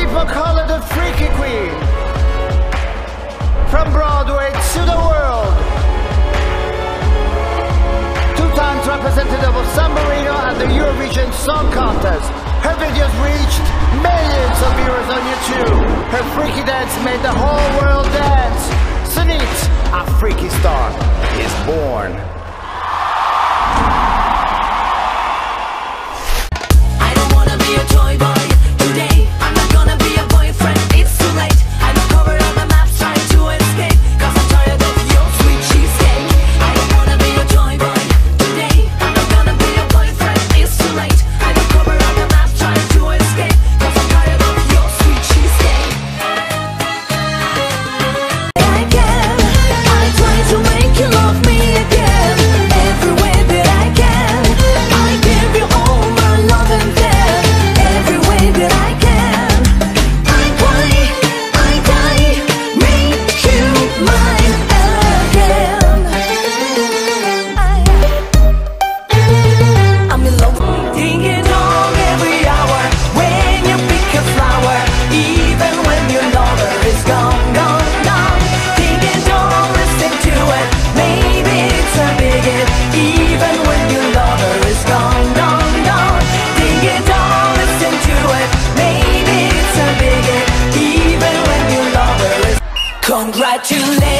people call her the Freaky Queen. From Broadway to the world. 2 times representative of San Marino at the Eurovision Song Contest. Her videos reached millions of viewers on YouTube. Her freaky dance made the whole world dance. Sunit, a freaky star, is born. I don't wanna be a toy boy today. I'm not gonna be a boyfriend, it's too late. I look over on the maps trying to escape, cause I'm tired of your sweet cheesecake. I don't wanna be a toy boy today. I'm not gonna be a boyfriend, it's too late. I look over on the maps trying to escape, cause I'm tired of your sweet cheesecake. I can, I try to make you love me again. Every way that I can, I give you all my love and care. Every way that I can, I cry, I die, make you mine again. I'm in love. Thinking on every hour when you pick a flower, even when your lover is gone, gone, gone. Thinking don't listen to it, maybe it's a big hit, even when your lover is gone, gone, gone. Thinking don't listen to it, maybe it's a big hit, even when your lover is. Congratulations.